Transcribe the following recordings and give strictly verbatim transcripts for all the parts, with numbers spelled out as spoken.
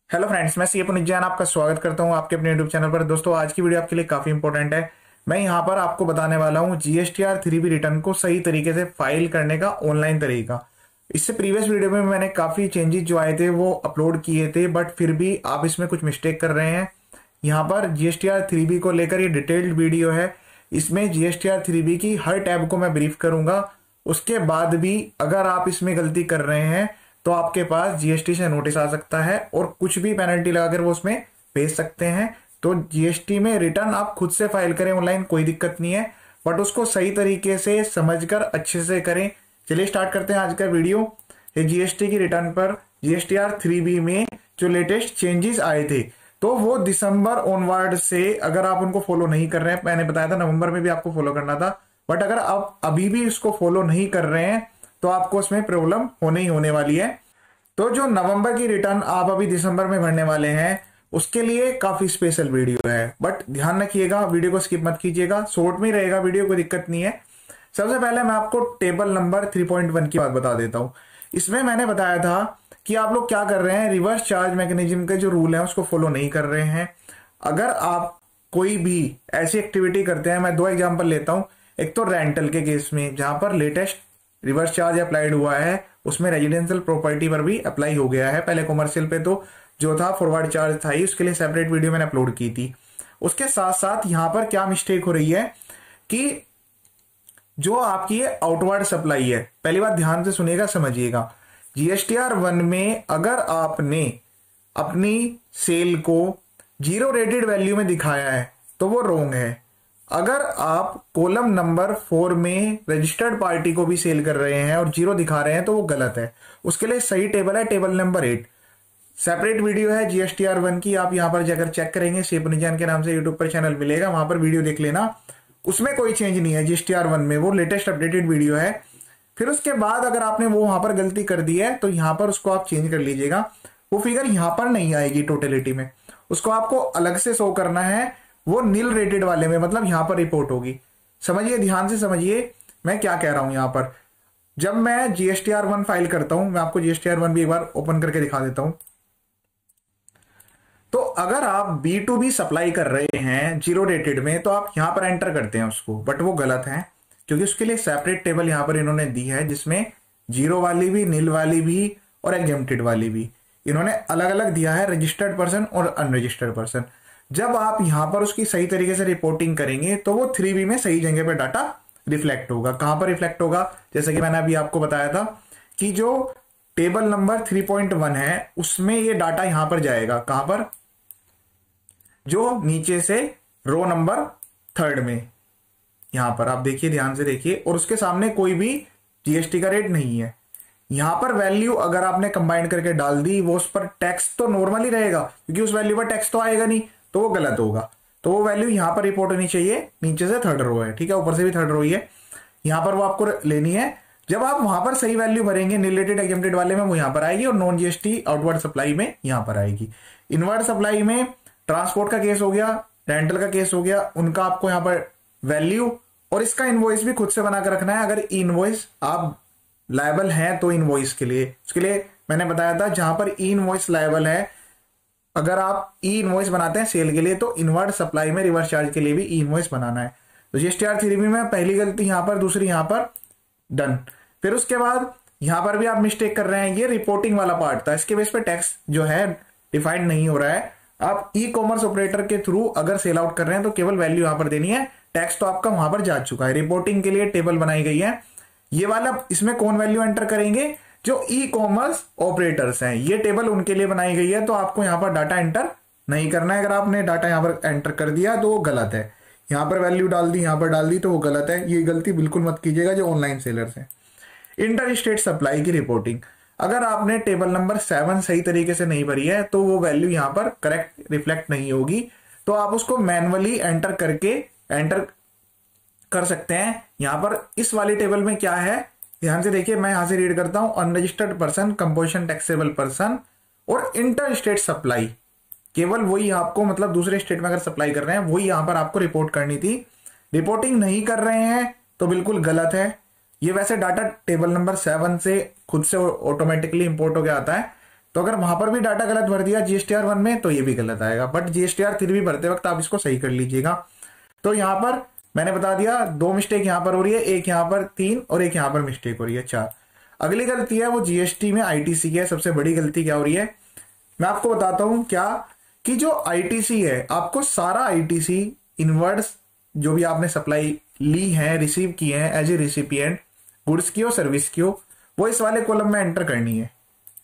Hello friends, मैं सी ए पुनित जैन आपका स्वागत करता हूं आपके अपने यूट्यूब चैनल पर। दोस्तों, आज की वीडियो आपके लिए काफी इंपॉर्टेंट है। मैं यहां पर आपको बताने वाला हूं जीएसटीआर थ्री बी रिटर्न को सही तरीके से फाइल करने का ऑनलाइन तरीका। इससे प्रीवियस वीडियो में मैंने काफी चेंजेस जो आए थे वो अपलोड किए थे, बट फिर भी आप इसमें कुछ मिस्टेक कर रहे हैं। यहाँ पर जीएसटीआर थ्री बी को लेकर ये डिटेल्ड वीडियो है। इसमें जीएसटीआर थ्री बी की हर टैब को मैं ब्रीफ करूंगा। उसके बाद भी अगर आप इसमें गलती कर रहे हैं तो आपके पास जीएसटी से नोटिस आ सकता है और कुछ भी पेनल्टी लगाकर वो उसमें भेज सकते हैं। तो जीएसटी में रिटर्न आप खुद से फाइल करें ऑनलाइन, कोई दिक्कत नहीं है, बट उसको सही तरीके से समझकर अच्छे से करें। चलिए स्टार्ट करते हैं आज का वीडियो। ये जीएसटी की रिटर्न पर जीएसटीआर थ्री बी में जो लेटेस्ट चेंजेस आए थे तो वो दिसंबर ऑनवर्ड से, अगर आप उनको फॉलो नहीं कर रहे हैं, मैंने बताया था नवंबर में भी आपको फॉलो करना था, बट अगर आप अभी भी इसको फॉलो नहीं कर रहे हैं तो आपको इसमें प्रॉब्लम होने ही होने वाली है। तो जो नवंबर की रिटर्न आप अभी दिसंबर में भरने वाले हैं उसके लिए काफी स्पेशल वीडियो है, बट ध्यान रखिएगा वीडियो को स्किप मत कीजिएगा, शॉर्ट में रहेगा वीडियो, कोई दिक्कत नहीं है। सबसे पहले मैं आपको table number three point one की बात बता देता हूं। इसमें मैंने बताया था कि आप लोग क्या कर रहे हैं, रिवर्स चार्ज मैकेनिज्म के जो रूल है उसको फॉलो नहीं कर रहे हैं। अगर आप कोई भी ऐसी एक्टिविटी करते हैं, मैं दो एग्जांपल लेता हूं। एक तो रेंटल के केस में जहां पर लेटेस्ट रिवर्स चार्ज अप्लाइड हुआ है, उसमें रेजिडेंशियल प्रॉपर्टी पर भी अप्लाई हो गया है। पहले कॉमर्शियल पे तो जो था फॉरवर्ड चार्ज था ही, उसके लिए सेपरेट वीडियो मैंने अपलोड की थी। उसके साथ साथ यहां पर क्या मिस्टेक हो रही है कि जो आपकी आउटवर्ड सप्लाई है, पहली बात ध्यान से सुनिएगा, समझिएगा। जीएसटीआर वन में अगर आपने अपनी सेल को जीरो रेटेड वैल्यू में दिखाया है तो वो रोंग है। अगर आप कॉलम नंबर फोर में रजिस्टर्ड पार्टी को भी सेल कर रहे हैं और जीरो दिखा रहे हैं तो वो गलत है। उसके लिए सही टेबल है table number eight. Separate video है जीएसटीआर वन की, आप यहां पर जाकर चेक करेंगे, सी ए पुनित जैन के नाम से यूट्यूब पर चैनल मिलेगा, वहां पर वीडियो देख लेना। उसमें कोई चेंज नहीं है जीएसटीआर वन में, वो लेटेस्ट अपडेटेड वीडियो है। फिर उसके बाद अगर आपने वो वहां पर गलती कर दी है तो यहां पर उसको आप चेंज कर लीजिएगा। वो फिगर यहां पर नहीं आएगी टोटलिटी में, उसको आपको अलग से शो करना है। वो नील रेटेड वाले में मतलब यहां पर रिपोर्ट होगी। समझिए, ध्यान से समझिए मैं क्या कह रहा हूं। यहां पर जब मैं जीएसटीआर वन फाइल करता हूं, मैं आपको जीएसटीआर वन भी एक बार ओपन करके दिखा देता हूं। तो अगर आप बी टू बी सप्लाई कर रहे हैं जीरो रेटेड में तो आप यहां पर एंटर करते हैं उसको, बट वो गलत है क्योंकि उसके लिए सेपरेट टेबल यहां पर इन्होंने दी है जिसमें जीरो वाली भी, नील वाली भी और एग्जेम्प्टेड वाली भी इन्होंने अलग अलग दिया है, रजिस्टर्ड पर्सन और अनरजिस्टर्ड पर्सन। जब आप यहां पर उसकी सही तरीके से रिपोर्टिंग करेंगे तो वो थ्री बी में सही जगह पे डाटा रिफ्लेक्ट होगा। कहां पर रिफ्लेक्ट होगा, जैसे कि मैंने अभी आपको बताया था कि जो table number three point one है उसमें ये डाटा यहां पर जाएगा। कहां पर, जो नीचे से रो नंबर थर्ड में, यहां पर आप देखिए, ध्यान से देखिए, और उसके सामने कोई भी जीएसटी का रेट नहीं है। यहां पर वैल्यू अगर आपने कंबाइन करके डाल दी, वो उस पर टैक्स तो नॉर्मली रहेगा क्योंकि उस वैल्यू पर टैक्स तो आएगा नहीं, तो वो गलत होगा। तो वो वैल्यू यहां पर रिपोर्ट होनी चाहिए, नीचे से थर्ड रो है, ठीक है, ऊपर से भी थर्ड रो ही है, यहां पर वो आपको लेनी है। जब आप वहां पर सही वैल्यू भरेंगे रिलेटेड एग्जेम्प्टेड वाले में, वो यहां पर आएगी और नॉन जीएसटी आउटवर्ड सप्लाई में यहां पर आएगी। इनवर्ड सप्लाई में ट्रांसपोर्ट का केस हो गया, रेंटल का केस हो गया, उनका आपको यहां पर वैल्यू और इसका इनवॉइस भी खुद से बनाकर रखना है। अगर इनवॉइस आप लायबल हैं तो इनवॉइस के लिए, उसके लिए मैंने बताया था जहां पर ई इनवॉइस लायबल है, अगर आप ई इनवॉइस बनाते हैं सेल के लिए तो इनवर्ड सप्लाई में रिवर्स चार्ज के लिए भी ई इनवॉइस बनाना है। तो जीएसटीआर थ्री बी में पहली गलती यहां पर, दूसरी यहां पर, डन। फिर उसके बाद यहां पर भी आप मिस्टेक कर रहे हैं, ये रिपोर्टिंग वाला पार्ट था, इसके बेस पे टैक्स जो है डिफाइंड नहीं हो रहा है। आप ई कॉमर्स ऑपरेटर के थ्रू अगर सेल आउट कर रहे हैं तो केवल वैल्यू यहां पर देनी है, टैक्स तो आपका वहां पर जा चुका है। रिपोर्टिंग के लिए टेबल बनाई गई है, ये वाला इसमें कौन वैल्यू एंटर करेंगे, जो ई कॉमर्स ऑपरेटर्स हैं, ये टेबल उनके लिए बनाई गई है। तो आपको यहां पर डाटा एंटर नहीं करना है। अगर आपने डाटा यहां पर एंटर कर दिया तो वो गलत है। यहां पर वैल्यू डाल दी, यहां पर डाल दी तो वो गलत है। ये गलती बिल्कुल मत कीजिएगा जो ऑनलाइन सेलर्स हैं। इंटर स्टेट सप्लाई की रिपोर्टिंग, अगर आपने टेबल नंबर सेवन सही तरीके से नहीं भरी है तो वो वैल्यू यहां पर करेक्ट रिफ्लेक्ट नहीं होगी, तो आप उसको मैनुअली एंटर करके एंटर कर सकते हैं। यहां पर इस वाली टेबल में क्या है, ध्यान से देखिए, मैं यहां से रीड करता हूं, unregistered person, composition taxable person और इंटर स्टेट सप्लाई, केवल वही आपको, मतलब दूसरे स्टेट में अगर सप्लाई कर रहे हैं वही यहां पर आपको रिपोर्ट करनी थी। रिपोर्टिंग नहीं कर रहे हैं तो बिल्कुल गलत है। ये वैसे डाटा टेबल नंबर सेवन से खुद से ऑटोमेटिकली इंपोर्ट हो गया आता है, तो अगर वहां पर भी डाटा गलत भर दिया जीएसटीआर वन में तो ये भी गलत आएगा, बट जीएसटीआर थ्री भी भरते वक्त आप इसको सही कर लीजिएगा। तो यहाँ पर मैंने बता दिया दो मिस्टेक यहाँ पर हो रही है, एक यहाँ पर तीन और एक यहाँ पर मिस्टेक हो रही है चार। अगली गलती है वो जीएसटी में आईटीसी की है। सबसे बड़ी गलती क्या हो रही है मैं आपको बताता हूं, क्या कि जो आईटीसी है आपको सारा आईटीसी इनवर्ड्स जो भी आपने सप्लाई ली है, रिसीव की है एज ए रिसिपिएंट, गुड्स की हो सर्विस की हो, वो इस वाले कॉलम में एंटर करनी है।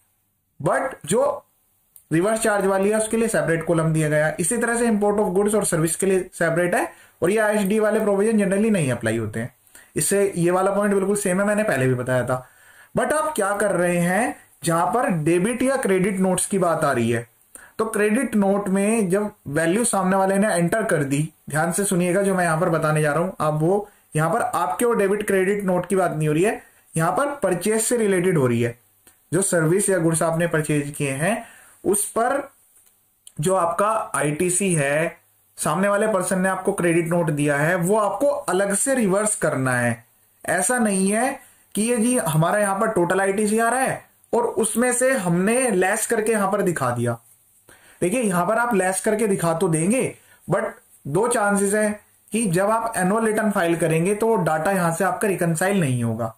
बट जो रिवर्स चार्ज वाली है उसके लिए सेपरेट कॉलम दिया गया। इसी तरह से इंपोर्ट ऑफ गुड्स और सर्विस के लिए सेपरेट है, और ये आईएसडी वाले प्रोविजन जनरली नहीं अप्लाई होते हैं। इससे ये वाला पॉइंट बिल्कुल सेम है, मैंने पहले भी बताया था। बट आप क्या कर रहे हैं, जहां पर डेबिट या क्रेडिट नोट्स की बात आ रही है, तो क्रेडिट नोट में जब वैल्यू सामने वाले ने एंटर कर दी, ध्यान से सुनिएगा जो मैं यहां पर बताने जा रहा हूं, अब वो यहां पर आपके वो डेबिट क्रेडिट नोट की बात नहीं हो रही है, यहां पर परचेज से रिलेटेड हो रही है। जो सर्विस या गुड्स आपने परचेज किए हैं उस पर जो आपका आईटीसी है, सामने वाले पर्सन ने आपको क्रेडिट नोट दिया है, वो आपको अलग से रिवर्स करना है। ऐसा नहीं है कि ये जी हमारा यहां पर टोटल आईटीसी आ रहा है और उसमें से हमने लेस करके यहां पर दिखा दिया। देखिए यहां पर आप लेस करके दिखा तो देंगे, बट दो चांसेस है कि जब आप एनुअल रिटर्न फाइल करेंगे तो डाटा यहां से आपका रिकंसाइल नहीं होगा।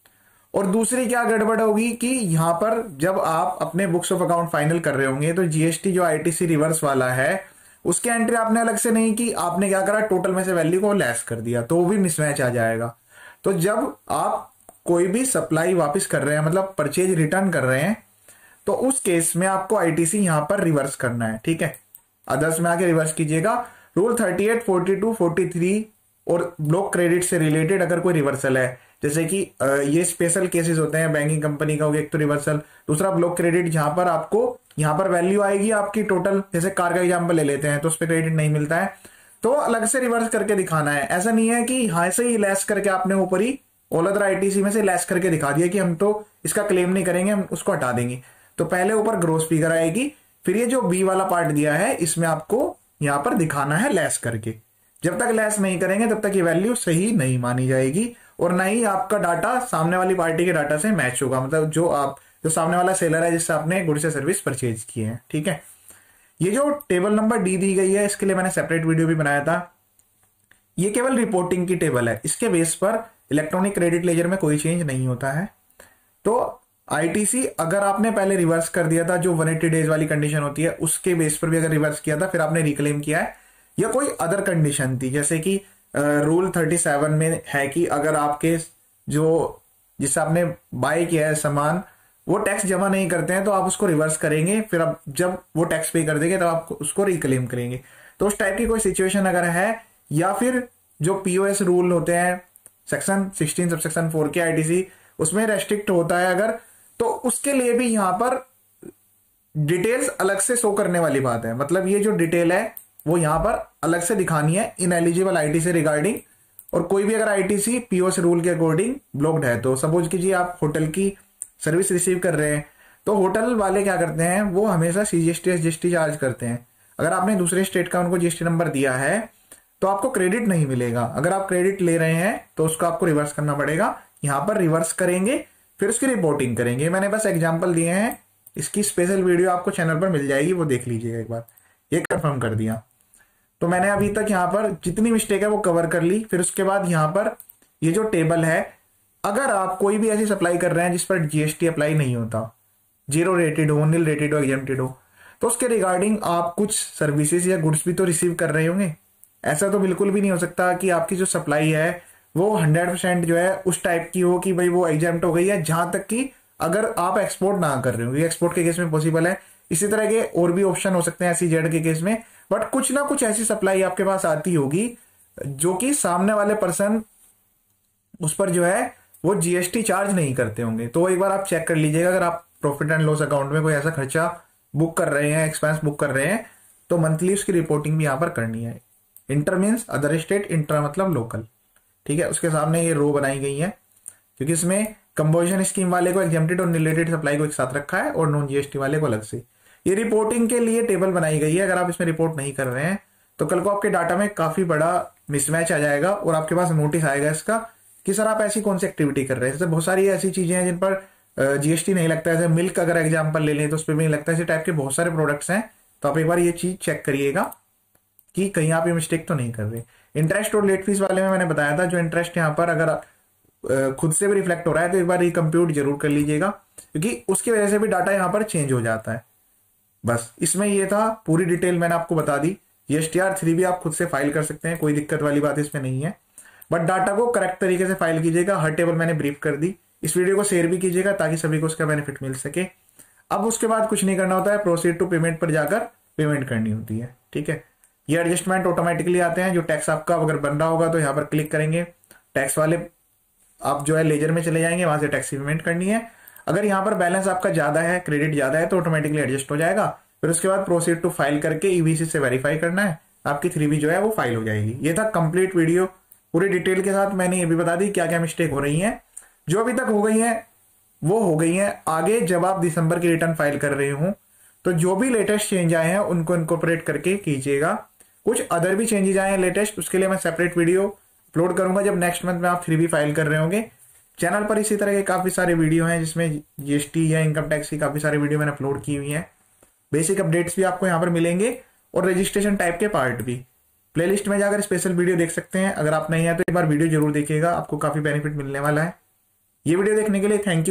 और दूसरी क्या गड़बड़ होगी कि यहां पर जब आप अपने बुक्स ऑफ अकाउंट फाइनल कर रहे होंगे तो जीएसटी जो आईटीसी रिवर्स वाला है उसके एंट्री आपने अलग से नहीं की, आपने क्या करा टोटल में से वैल्यू को लेस कर दिया, तो वो भी मिसमैच आ जाएगा। तो जब आप कोई भी सप्लाई वापस कर रहे हैं, मतलब परचेज रिटर्न कर रहे हैं, तो उस केस में आपको आईटीसी यहां पर रिवर्स करना है, ठीक है। अदर्स में आके रिवर्स कीजिएगा। Rule thirty eight, forty two, forty three और ब्लॉक क्रेडिट से रिलेटेड अगर कोई रिवर्सल है, जैसे कि ये स्पेशल केसेस होते हैं, बैंकिंग कंपनी का हो गया एक तो रिवर्सल, दूसरा ब्लॉक क्रेडिट जहां पर आपको यहां पर वैल्यू आएगी आपकी टोटल, जैसे कार का एग्जांपल ले लेते हैं तो उस पर क्रेडिट नहीं मिलता है, तो अलग से रिवर्स करके दिखाना है। ऐसा नहीं है कि यहां से ही लेस करके आपने ऊपर ही ऑल अदर आईटीसी में से लेस करके दिखा दिया कि हम तो इसका क्लेम नहीं करेंगे, हम उसको हटा देंगे। तो पहले ऊपर ग्रोस फिगर आएगी, फिर ये जो बी वाला पार्ट दिया है इसमें आपको यहां पर दिखाना है लेस करके। जब तक लेस नहीं करेंगे तब तक ये वैल्यू सही नहीं मानी जाएगी और ना ही आपका डाटा सामने वाली पार्टी के डाटा से मैच होगा, मतलब जो आप जो सामने वाला सेलर है जिससे आपने गुड्स या सर्विस परचेज किए हैं, ठीक है। ये जो टेबल नंबर डी दी गई है इसके लिए मैंने सेपरेट वीडियो भी बनाया था। ये केवल रिपोर्टिंग की टेबल है, इसके बेस पर इलेक्ट्रॉनिक क्रेडिट लेजर में कोई चेंज नहीं होता है। तो आईटीसी अगर आपने पहले रिवर्स कर दिया था, जो वन एटी डेज वाली कंडीशन होती है उसके बेस पर भी अगर रिवर्स किया था फिर आपने रिक्लेम किया है, या कोई अदर कंडीशन थी, जैसे कि रूल थर्टी सेवन में है कि अगर आपके जो जिससे आपने बाय किया है सामान वो टैक्स जमा नहीं करते हैं तो आप उसको रिवर्स करेंगे, फिर आप जब वो टैक्स पे कर देंगे तब आप उसको रिक्लेम करेंगे। तो उस टाइप की कोई सिचुएशन अगर है, या फिर जो पीओएस रूल होते हैं section sixteen sub section four के आईटीसी उसमें रेस्ट्रिक्ट होता है अगर, तो उसके लिए भी यहां पर डिटेल्स अलग से शो करने वाली बात है। मतलब ये जो डिटेल है वो यहां पर अलग से दिखानी है इन एलिजिबल आईटीसी रिगार्डिंग, और कोई भी अगर आईटीसी पीओएस रूल के अकॉर्डिंग ब्लॉक्ड है, तो सपोज कीजिए आप होटल की सर्विस रिसीव कर रहे हैं, तो होटल वाले क्या करते हैं वो हमेशा सीजीएसटी जीएसटी चार्ज करते हैं। अगर आपने दूसरे स्टेट का उनको जीएसटी नंबर दिया है तो आपको क्रेडिट नहीं मिलेगा। अगर आप क्रेडिट ले रहे हैं तो उसको आपको रिवर्स करना पड़ेगा। यहां पर रिवर्स करेंगे फिर उसकी रिपोर्टिंग करेंगे। मैंने बस एग्जांपल दिए हैं, इसकी स्पेशल वीडियो आपको चैनल पर मिल जाएगी, वो देख लीजिएगा एक बार। ये कंफर्म कर दिया। तो मैंने अभी तक यहाँ पर जितनी मिस्टेक है वो कवर कर ली। फिर उसके बाद यहाँ पर ये जो टेबल है, अगर आप कोई भी ऐसी सप्लाई कर रहे हैं जिस पर जीएसटी अप्लाई नहीं होता, जीरो रेटेड हो, नील रेटेड हो, एग्जेम्प्टेड हो, तो उसके रिगार्डिंग आप कुछ सर्विसेज या गुड्स भी तो रिसीव कर रहे होंगे। ऐसा तो बिल्कुल भी नहीं हो सकता कि आपकी जो सप्लाई है वो हंड्रेड परसेंट जो है उस टाइप की हो कि भाई वो एग्जेम्प्ट हो गई है, जहां तक कि अगर आप एक्सपोर्ट ना कर रहे हो। ये एक्सपोर्ट के केस में पॉसिबल है। इसी तरह के और भी ऑप्शन हो सकते हैं एस जेड के केस में, बट कुछ ना कुछ ऐसी सप्लाई आपके पास आती होगी जो कि सामने वाले पर्सन उस पर जो है वो जीएसटी चार्ज नहीं करते होंगे। तो एक बार आप चेक कर लीजिएगा। अगर आप प्रॉफिट एंड लॉस अकाउंट में कोई ऐसा खर्चा बुक कर रहे हैं, एक्सपेंस बुक कर रहे हैं, तो मंथली उसकी रिपोर्टिंग भी यहां पर करनी है। Inter means other state, intra मतलब लोकल, ठीक है। उसके सामने ये रो बनाई गई है क्योंकि इसमें कंपोजिशन स्कीम वाले को एग्जेम्प्टेड और रिलेटेड सप्लाई को एक साथ रखा है और नॉन जीएसटी वाले को अलग से। ये रिपोर्टिंग के लिए टेबल बनाई गई है। अगर आप इसमें रिपोर्ट नहीं कर रहे हैं तो कल को आपके डाटा में काफी बड़ा मिसमैच आ जाएगा और आपके पास नोटिस आएगा इसका कि सर आप ऐसी कौन सी एक्टिविटी कर रहे हैं। जैसे बहुत सारी ऐसी चीजें हैं जिन पर जीएसटी नहीं लगता है। जैसे मिल्क अगर एग्जाम्पल ले लें तो उस पर भी नहीं लगता। इसी टाइप के बहुत सारे प्रोडक्ट्स हैं, तो आप एक बार ये चीज चेक करिएगा कि कहीं आप ये मिस्टेक तो नहीं कर रहे। इंटरेस्ट और लेट फीस वाले में मैंने बताया था, जो इंटरेस्ट यहाँ पर अगर अ, खुद से भी रिफ्लेक्ट हो रहा है तो एक बार रिकम्प्यूट जरूर कर लीजिएगा, क्योंकि उसकी वजह से भी डाटा यहाँ पर चेंज हो जाता है। बस इसमें ये था, पूरी डिटेल मैंने आपको बता दी। जीएसटीआर थ्री भी आप खुद से फाइल कर सकते हैं, कोई दिक्कत वाली बात इसमें नहीं है, बट डाटा को करेक्ट तरीके से फाइल कीजिएगा। हर टेबल मैंने ब्रीफ कर दी। इस वीडियो को शेयर भी कीजिएगा ताकि सभी को उसका बेनिफिट मिल सके। अब उसके बाद कुछ नहीं करना होता है, प्रोसीड टू पेमेंट पर जाकर पेमेंट करनी होती है। ठीक है, ये एडजस्टमेंट ऑटोमेटिकली आते हैं। जो टैक्स आपका अगर बन रहा होगा तो यहाँ पर क्लिक करेंगे, टैक्स वाले आप जो है लेजर में चले जाएंगे, वहां से टैक्स की पेमेंट करनी है। अगर यहाँ पर बैलेंस आपका ज्यादा है, क्रेडिट ज्यादा है, तो ऑटोमेटिकली एडजस्ट हो जाएगा। फिर उसके बाद प्रोसीड टू फाइल करके ईवीसी से वेरीफाई करना है, आपकी थ्री बी जो है वो फाइल हो जाएगी। ये था कंप्लीट वीडियो, पूरी डिटेल के साथ मैंने ये भी बता दी क्या क्या मिस्टेक हो रही है। जो अभी तक हो गई है वो हो गई है। आगे जब आप दिसंबर की रिटर्न फाइल कर रहे हो तो जो भी लेटेस्ट चेंज आए हैं उनको इनकॉर्पोरेट करके कीजिएगा। कुछ अदर भी चेंजेस आए हैं लेटेस्ट, उसके लिए मैं सेपरेट वीडियो अपलोड करूंगा जब नेक्स्ट मंथ में आप थ्री बी फाइल कर रहे होंगे। चैनल पर इसी तरह के काफी सारे वीडियो हैं जिसमें जीएसटी या इनकम टैक्स की काफी सारे वीडियो मैंने अपलोड की हुई है। बेसिक अपडेट्स भी आपको यहाँ पर मिलेंगे और रजिस्ट्रेशन टाइप के पार्ट भी। प्लेलिस्ट में जाकर स्पेशल वीडियो देख सकते हैं। अगर आप नहीं है तो एक बार वीडियो जरूर देखिएगा, आपको काफी बेनिफिट मिलने वाला है। ये वीडियो देखने के लिए थैंक यू।